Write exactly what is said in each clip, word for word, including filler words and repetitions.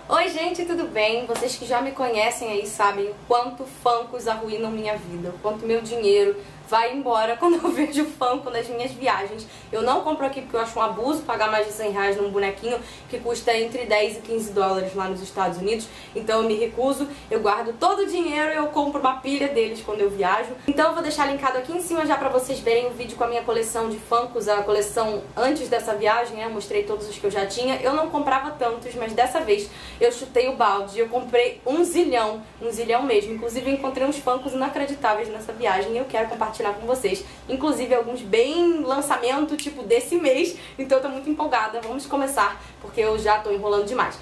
Oi gente, tudo bem? Vocês que já me conhecem aí sabem o quanto Funkos arruinam minha vida, o quanto meu dinheiro vai embora quando eu vejo Funko nas minhas viagens. Eu não compro aqui porque eu acho um abuso pagar mais de cem reais num bonequinho que custa entre dez e quinze dólares lá nos Estados Unidos. Então eu me recuso, eu guardo todo o dinheiro e eu compro uma pilha deles quando eu viajo. Então eu vou deixar linkado aqui em cima já pra vocês verem o vídeo com a minha coleção de Funkos, a coleção antes dessa viagem, né? Eu mostrei todos os que eu já tinha. Eu não comprava tantos, mas dessa vez eu chutei o balde, eu comprei um zilhão, um zilhão mesmo. Inclusive eu encontrei uns Funkos inacreditáveis nessa viagem e eu quero compartilhar com vocês, inclusive alguns bem lançamento tipo desse mês, então eu tô muito empolgada. Vamos começar, porque eu já tô enrolando demais.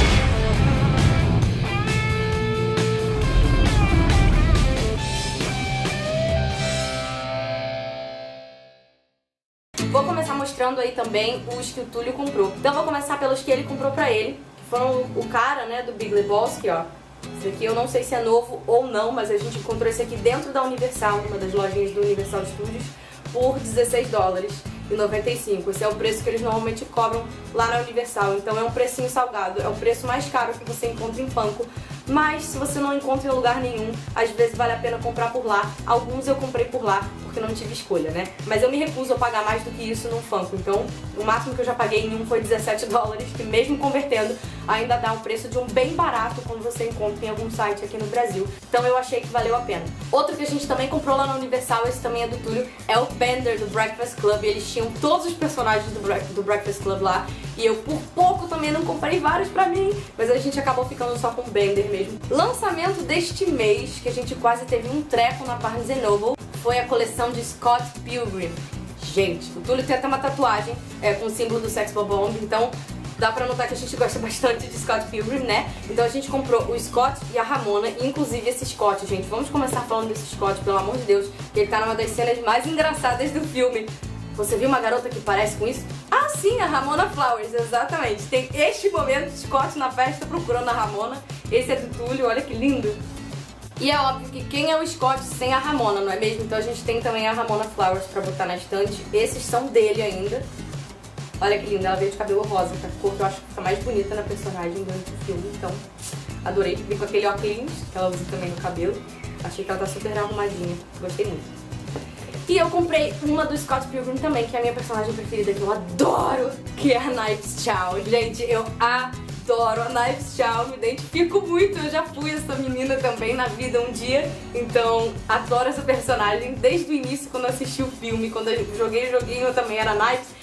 Vou começar mostrando aí também os que o Túlio comprou. Então vou começar pelos que ele comprou pra ele, que foram o cara, né, do Big Lebowski, ó. Esse aqui eu não sei se é novo ou não, mas a gente encontrou esse aqui dentro da Universal, numa das lojinhas do Universal Studios, por dezesseis dólares e noventa e cinco. Esse é o preço que eles normalmente cobram lá na Universal, então é um precinho salgado, é o preço mais caro que você encontra em Funko. Mas se você não encontra em lugar nenhum, às vezes vale a pena comprar por lá. Alguns eu comprei por lá porque não tive escolha, né? Mas eu me recuso a pagar mais do que isso num Funko. Então o máximo que eu já paguei em um foi dezessete dólares, que mesmo convertendo ainda dá o preço de um bem barato quando você encontra em algum site aqui no Brasil. Então eu achei que valeu a pena. Outro que a gente também comprou lá na Universal, esse também é do Túlio, é o Bender do Breakfast Club. Eles tinham todos os personagens do, Bre do Breakfast Club lá. E eu por pouco também não comprei vários pra mim, mas a gente acabou ficando só com o Bender mesmo. Lançamento deste mês, que a gente quase teve um treco na Barnes and Noble, foi a coleção de Scott Pilgrim. Gente, o Túlio tem até uma tatuagem é, com o símbolo do Sex Bomb, então dá pra notar que a gente gosta bastante de Scott Pilgrim, né? Então a gente comprou o Scott e a Ramona, e inclusive esse Scott, gente. Vamos começar falando desse Scott, pelo amor de Deus, que ele tá numa das cenas mais engraçadas do filme. Você viu uma garota que parece com isso? Ah, sim, a Ramona Flowers, exatamente. Tem este momento de Scott na festa procurando a Ramona. Esse é do Túlio, olha que lindo. E é óbvio que quem é o Scott sem a Ramona, não é mesmo? Então a gente tem também a Ramona Flowers pra botar na estante. Esses são dele ainda. Olha que linda, ela veio de cabelo rosa, que a cor que eu acho que fica mais bonita na personagem durante o filme. Então, adorei. Vem com aquele óculos que ela usa também no cabelo. Achei que ela tá super arrumadinha. Gostei muito. E eu comprei uma do Scott Pilgrim também, que é a minha personagem preferida, que eu adoro, que é a Knives Chow. Gente, eu adoro a Knives Chow, me identifico muito, eu já fui essa menina também na vida um dia, então adoro essa personagem desde o início, quando eu assisti o filme, quando eu joguei o joguinho eu também era Knives.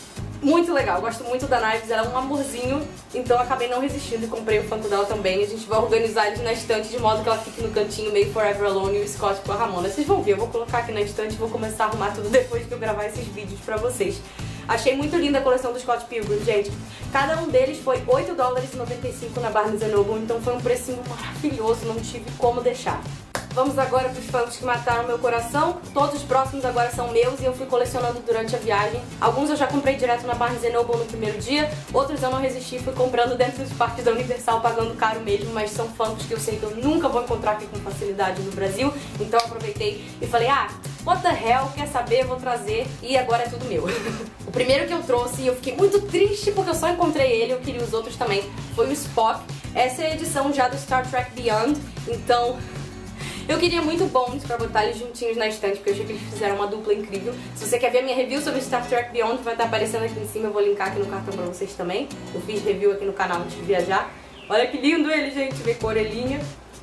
Muito legal, gosto muito da Knives, ela é um amorzinho, então eu acabei não resistindo e comprei o Funko dela também. A gente vai organizar eles na estante de modo que ela fique no cantinho meio Forever Alone e o Scott com a Ramona. Vocês vão ver, eu vou colocar aqui na estante e vou começar a arrumar tudo depois que eu gravar esses vídeos pra vocês. Achei muito linda a coleção do Scott Pilgrim, gente. Cada um deles foi oito dólares e noventa e cinco na Barnes and Noble, então foi um precinho maravilhoso, não tive como deixar. Vamos agora para os Funkos que mataram meu coração. Todos os próximos agora são meus e eu fui colecionando durante a viagem. Alguns eu já comprei direto na Barnes and Noble no primeiro dia, outros eu não resisti, fui comprando dentro dos parques da Universal, pagando caro mesmo, mas são Funkos que eu sei que eu nunca vou encontrar aqui com facilidade no Brasil, então eu aproveitei e falei, ah, what the hell, quer saber, vou trazer, e agora é tudo meu. O primeiro que eu trouxe, e eu fiquei muito triste porque eu só encontrei ele, eu queria os outros também, foi o Spock. Essa é a edição já do Star Trek Beyond, então eu queria muito Bones pra botar eles juntinhos na estante, porque eu achei que eles fizeram uma dupla incrível. Se você quer ver a minha review sobre Star Trek Beyond, vai estar aparecendo aqui em cima, eu vou linkar aqui no cartão pra vocês também. Eu fiz review aqui no canal antes de viajar. Olha que lindo ele, gente, ver com a orelhinha.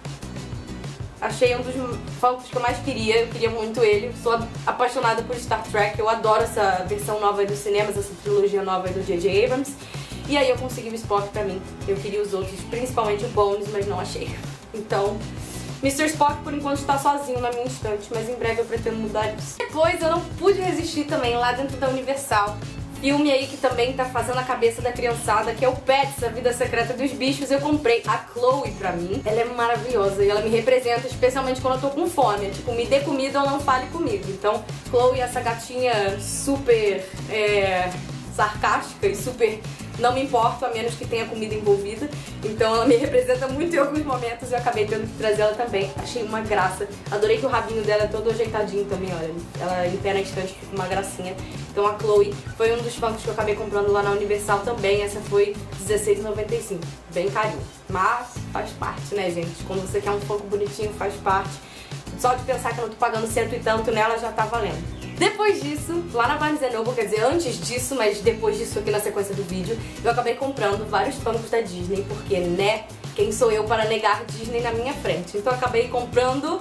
Achei um dos Funkos que eu mais queria, eu queria muito ele. Sou apaixonada por Star Trek, eu adoro essa versão nova aí dos cinemas, essa trilogia nova aí do J J Abrams. E aí eu consegui o Spock pra mim. Eu queria os outros, principalmente o Bones, mas não achei. Então mister Spock por enquanto está sozinho na minha estante, mas em breve eu pretendo mudar isso. Depois eu não pude resistir também lá dentro da Universal. Filme aí que também tá fazendo a cabeça da criançada, que é o Pets, a Vida Secreta dos Bichos. Eu comprei a Chloe pra mim. Ela é maravilhosa e ela me representa, especialmente quando eu tô com fome. Tipo, me dê comida ou não fale comigo. Então, Chloe, essa gatinha super é, sarcástica e super não me importo, a menos que tenha comida envolvida. Então então ela me representa muito em alguns momentos e eu acabei tendo que trazer ela também. Achei uma graça. Adorei que o rabinho dela é todo ajeitadinho também, olha. Ela em pé na estante, fica uma gracinha. Então a Chloe foi um dos funkos que eu acabei comprando lá na Universal também. Essa foi dezesseis reais e noventa e cinco centavos. Bem carinho. Mas faz parte, né, gente? Quando você quer um funko bonitinho, faz parte. Só de pensar que eu não tô pagando cento e tanto nela, já tá valendo. Depois disso, lá na Barnes and Noble, quer dizer, antes disso, mas depois disso aqui na sequência do vídeo, eu acabei comprando vários funkos da Disney, porque, né, quem sou eu para negar Disney na minha frente? Então eu acabei comprando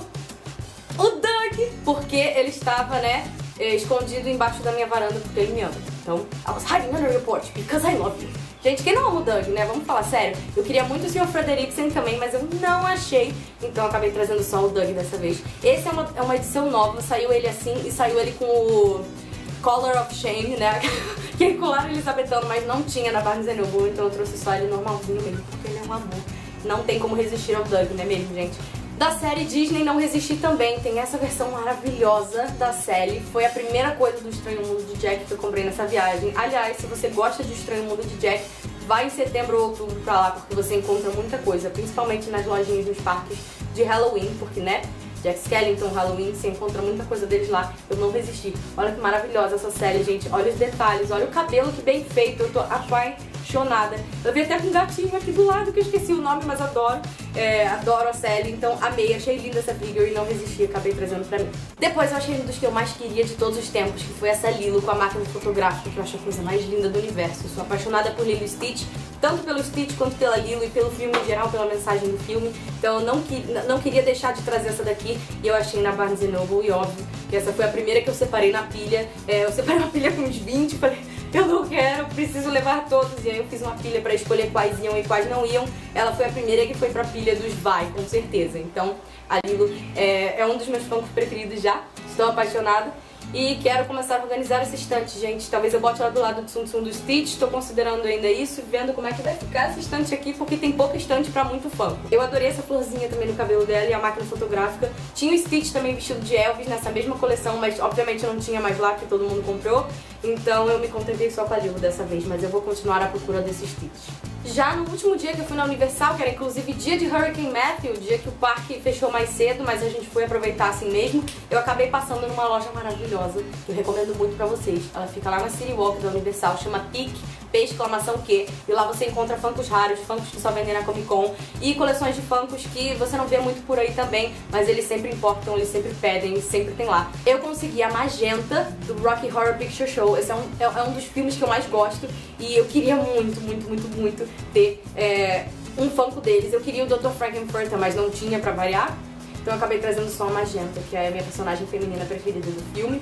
o Doug, porque ele estava, né, escondido embaixo da minha varanda, porque ele me ama. Então, I was hiding under your porch because I love you. Gente, quem não ama o Doug, né? Vamos falar sério. Eu queria muito o senhor Frederiksen também, mas eu não achei. Então eu acabei trazendo só o Doug dessa vez. Esse é uma, é uma edição nova, saiu ele assim e saiu ele com o Color of Shame, né? Que é colar elisabetano, mas não tinha na Barnes and Noble, então eu trouxe só ele normalzinho mesmo, porque ele é um amor. Não tem como resistir ao Doug, né mesmo, gente? Da série Disney Não Resistir também, tem essa versão maravilhosa da série. Foi a primeira coisa do Estranho Mundo de Jack que eu comprei nessa viagem. Aliás, se você gosta de Estranho Mundo de Jack, vai em setembro ou outubro pra lá, porque você encontra muita coisa, principalmente nas lojinhas nos parques de Halloween, porque, né, Jack Skellington, Halloween, você encontra muita coisa deles lá. Eu não resisti. Olha que maravilhosa essa série, gente. Olha os detalhes, olha o cabelo que bem feito. Eu tô apaixonada. Eu vi até com um gatinho aqui do lado, que eu esqueci o nome, mas adoro. É, adoro a Sally, então amei, achei linda essa figure e não resisti, acabei trazendo pra mim. Depois eu achei um dos que eu mais queria de todos os tempos, que foi essa Lilo com a máquina fotográfica, que eu acho a coisa mais linda do universo. Eu sou apaixonada por Lilo e Stitch, tanto pelo Stitch quanto pela Lilo e pelo filme em geral, pela mensagem do filme. Então eu não, que, não queria deixar de trazer essa daqui e eu achei na Barnes and Noble, e óbvio que essa foi a primeira que eu separei na pilha. É, eu separei uma pilha com uns vinte, falei, eu não quero, preciso levar todos. E aí eu fiz uma pilha pra escolher quais iam e quais não iam. Ela foi a primeira que foi pra pilha dos vai, com certeza. Então a Lilo é, é um dos meus funkos preferidos já. Estou apaixonada. E quero começar a organizar essa estante, gente. Talvez eu bote lá do lado do Tsum Tsum do Stitch. Estou considerando ainda isso, vendo como é que vai ficar essa estante aqui, porque tem pouca estante pra muito funko. Eu adorei essa florzinha também no cabelo dela e a máquina fotográfica. Tinha o Stitch também vestido de Elvis nessa mesma coleção, mas obviamente eu não tinha mais lá, porque todo mundo comprou. Então eu me contentei só com a Lilo dessa vez, mas eu vou continuar à procura desse Stitch. Já no último dia que eu fui na Universal, que era inclusive dia de Hurricane Matthew, dia que o parque fechou mais cedo, mas a gente foi aproveitar assim mesmo, eu acabei passando numa loja maravilhosa, que eu recomendo muito pra vocês. Ela fica lá na City Walk da Universal, chama Pique, P exclamação Q, e lá você encontra funkos raros, funkos que só vendem na Comic Con, e coleções de funkos que você não vê muito por aí também, mas eles sempre importam, eles sempre pedem, sempre tem lá. Eu consegui a magenta do Rocky Horror Picture Show. Esse é um, é um dos filmes que eu mais gosto, e eu queria muito, muito, muito, muito ter é, um funko deles. Eu queria o doutor Frankenfurter, mas não tinha pra variar, então eu acabei trazendo só a magenta, que é a minha personagem feminina preferida do filme.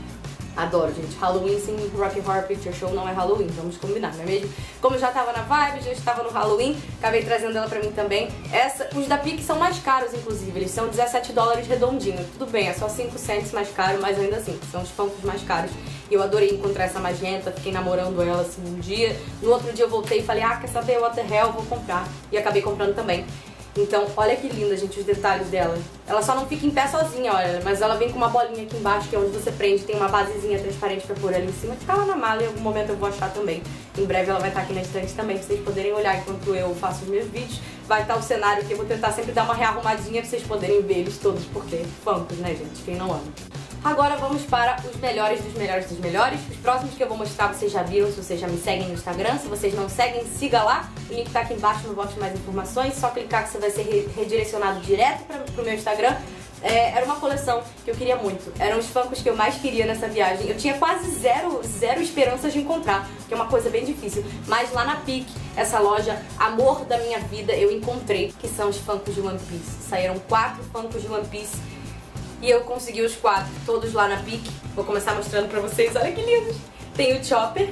Adoro, gente. Halloween sem Rocky Horror Picture Show não é Halloween, vamos combinar, não é mesmo? Como eu já tava na vibe, já estava no Halloween, acabei trazendo ela pra mim também. Essa, os da Pique são mais caros, inclusive, eles são dezessete dólares redondinho. Tudo bem, é só cinco cents mais caro, mas ainda assim, são os funkos mais caros. E eu adorei encontrar essa magenta, fiquei namorando ela assim um dia. No outro dia eu voltei e falei, ah, quer saber, what the hell, vou comprar. E acabei comprando também. Então, olha que linda, gente, os detalhes dela. Ela só não fica em pé sozinha, olha, mas ela vem com uma bolinha aqui embaixo, que é onde você prende, tem uma basezinha transparente pra pôr ali em cima, que tá lá na mala, e em algum momento eu vou achar também. Em breve ela vai estar aqui na estante também, pra vocês poderem olhar enquanto eu faço os meus vídeos. Vai estar o cenário aqui, eu vou tentar sempre dar uma rearrumadinha pra vocês poderem ver eles todos, porque funkos, né, gente, quem não ama. Agora vamos para os melhores dos melhores dos melhores. Os próximos que eu vou mostrar vocês já viram, se vocês já me seguem no Instagram. Se vocês não seguem, siga lá. O link tá aqui embaixo no box de mais informações. Só clicar que você vai ser redirecionado direto para o meu Instagram. É, era uma coleção que eu queria muito. Eram os funkos que eu mais queria nessa viagem. Eu tinha quase zero, zero esperanças de encontrar, que é uma coisa bem difícil. Mas lá na Pique, essa loja, amor da minha vida, eu encontrei, que são os funkos de One Piece. Saíram quatro funkos de One Piece. E eu consegui os quatro, todos lá na Pique. Vou começar mostrando pra vocês, olha que lindos. Tem o Chopper.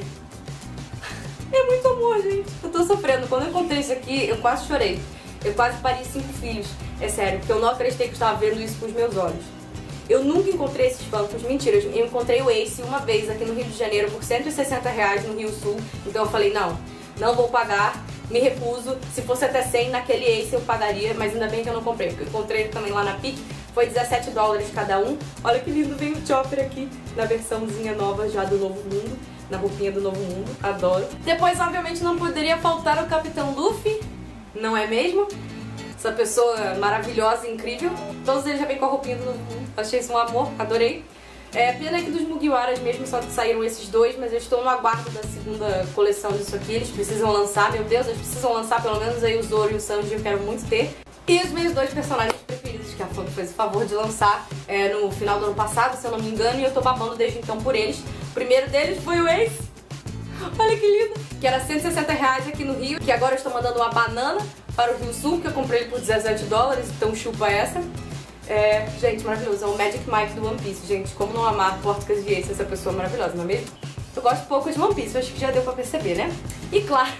É muito amor, gente. Eu tô sofrendo. Quando eu encontrei isso aqui, eu quase chorei. Eu quase pari cinco filhos. É sério, porque eu não acreditei que eu estava vendo isso com os meus olhos. Eu nunca encontrei esses funkos. Mentira, eu encontrei o Ace uma vez aqui no Rio de Janeiro por cento e sessenta reais no Rio Sul. Então eu falei, não, não vou pagar. Me recuso. Se fosse até cem naquele Ace eu pagaria, mas ainda bem que eu não comprei, porque eu encontrei também lá na Pique. Foi dezessete dólares cada um. Olha que lindo, vem o Chopper aqui na versãozinha nova já do Novo Mundo, na roupinha do Novo Mundo. Adoro. Depois, obviamente, não poderia faltar o Capitão Luffy. não é mesmo? Essa pessoa maravilhosa e incrível. Todos eles já vêm com a roupinha do Novo Mundo. Achei isso um amor, adorei. É, pena que dos Mugiwaras mesmo só saíram esses dois, mas eu estou no aguardo da segunda coleção disso aqui. Eles precisam lançar, meu Deus, eles precisam lançar pelo menos aí o Zoro e o Sanji, eu quero muito ter. E os meus dois personagens preferidos, que a Funko fez o favor de lançar é, no final do ano passado, se eu não me engano, e eu tô babando desde então por eles. O primeiro deles foi o Ace. Olha que lindo! Que era cento e sessenta reais aqui no Rio, que agora eu estou mandando uma banana para o Rio Sul, que eu comprei ele por dezessete dólares, então chupa essa. É, gente, maravilhoso. É o Magic Mike do One Piece, gente. Como não amar Portas de Ace, essa pessoa maravilhosa, não é mesmo? Eu gosto pouco de One Piece, eu acho que já deu pra perceber, né? E claro...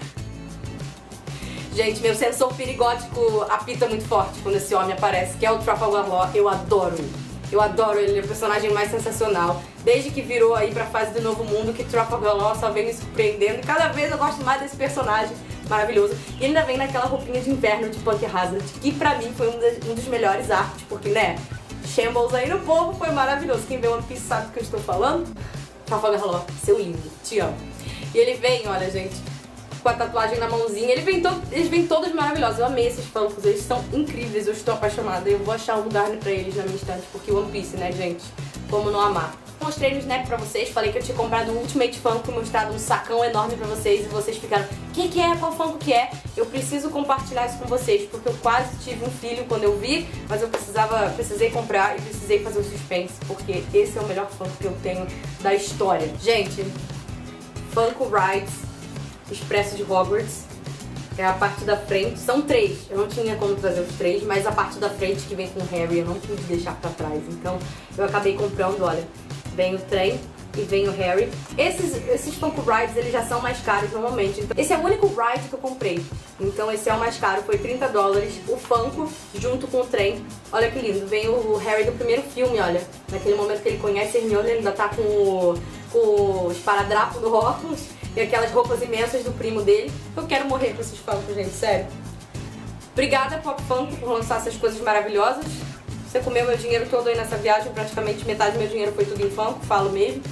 Gente, meu sensor perigótico apita muito forte quando esse homem aparece, que é o Trafalgar Law. Eu adoro ele. Eu adoro ele, ele é o personagem mais sensacional. Desde que virou aí pra fase do Novo Mundo, que Trafalgar Law só vem me surpreendendo. E cada vez eu gosto mais desse personagem maravilhoso. E ainda vem naquela roupinha de inverno de Punk Hazard, que pra mim foi um, de, um dos melhores arcos, porque, né, Shambles aí no povo foi maravilhoso. Quem vê One Piece sabe do que eu estou falando. Trafalgar Law, seu lindo, te amo. E ele vem, olha, gente, com a tatuagem na mãozinha. Ele vem todo, eles vêm todos maravilhosos. Eu amei esses Funkos, eles são incríveis. Eu estou apaixonada. Eu vou achar um lugar pra eles na minha estante, porque One Piece, né, gente? Como não amar? Mostrei no Snap pra vocês, falei que eu tinha comprado o Ultimate Funko, mostrado um sacão enorme pra vocês, e vocês ficaram, o que que é? Qual Funko que é? Eu preciso compartilhar isso com vocês, porque eu quase tive um filho quando eu vi, mas eu precisava, precisei comprar e precisei fazer o suspense, porque esse é o melhor Funko que eu tenho da história. Gente, Funko Rides Expresso de Hogwarts, é a parte da frente, são três, eu não tinha como trazer os três, mas a parte da frente que vem com o Harry eu não pude deixar pra trás, então eu acabei comprando, olha, vem o trem e vem o Harry. Esses, esses Funko Rides, eles já são mais caros normalmente, então esse é o único ride que eu comprei, então esse é o mais caro, foi trinta dólares, o Funko junto com o trem. Olha que lindo, vem o Harry do primeiro filme, olha, naquele momento que ele conhece a Hermione, ele ainda tá com o, com o esparadrapo do óculos e aquelas roupas imensas do primo dele. Eu quero morrer com esses Funkos, gente, sério. Obrigada, Pop Funko, por lançar essas coisas maravilhosas. Você comeu meu dinheiro todo aí nessa viagem, praticamente metade do meu dinheiro foi tudo em Funko, falo mesmo.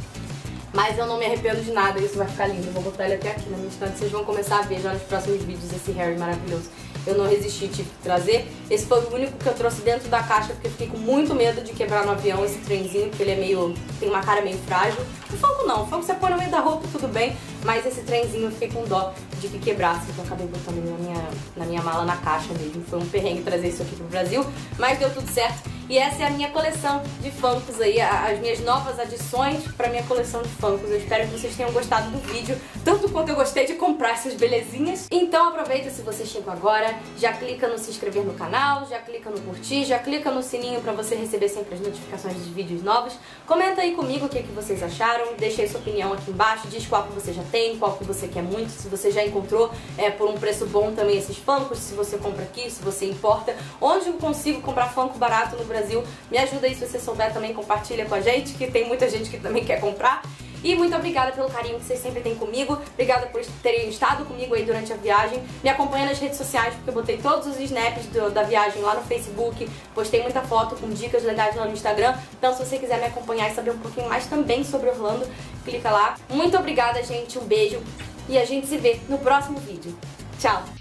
Mas eu não me arrependo de nada, isso vai ficar lindo. Eu vou botar ele até aqui na minha estante, vocês vão começar a ver já nos próximos vídeos esse Harry maravilhoso. Eu não resisti, tive que trazer. Esse foi o único que eu trouxe dentro da caixa, porque eu fiquei com muito medo de quebrar no avião esse trenzinho, porque ele é meio... tem uma cara meio frágil. O Funko não, o Funko você põe no meio da roupa, tudo bem, mas esse trenzinho eu fiquei com dó de que quebrasse, então eu acabei botando ele na minha, na minha mala, na caixa mesmo. Foi um perrengue trazer isso aqui pro Brasil, mas deu tudo certo. E essa é a minha coleção de Funkos aí, as minhas novas adições pra minha coleção de Funkos. Eu espero que vocês tenham gostado do vídeo, tanto quanto eu gostei de comprar essas belezinhas. Então aproveita, se você chegou agora, já clica no se inscrever no canal, já clica no curtir, já clica no sininho pra você receber sempre as notificações dos vídeos novos. Comenta aí comigo o que, que vocês acharam, deixa aí sua opinião aqui embaixo, diz qual que você já tem, qual que você quer muito, se você já encontrou é, por um preço bom também esses Funkos, se você compra aqui, se você importa, onde eu consigo comprar Funko barato no Brasil. Me ajuda aí, se você souber também, compartilha com a gente, que tem muita gente que também quer comprar. E muito obrigada pelo carinho que vocês sempre têm comigo. Obrigada por terem estado comigo aí durante a viagem. Me acompanha nas redes sociais, porque eu botei todos os snaps do, da viagem lá no Facebook. Postei muita foto com dicas legais lá no Instagram. Então se você quiser me acompanhar e saber um pouquinho mais também sobre Orlando, clica lá. Muito obrigada, gente. Um beijo. E a gente se vê no próximo vídeo. Tchau!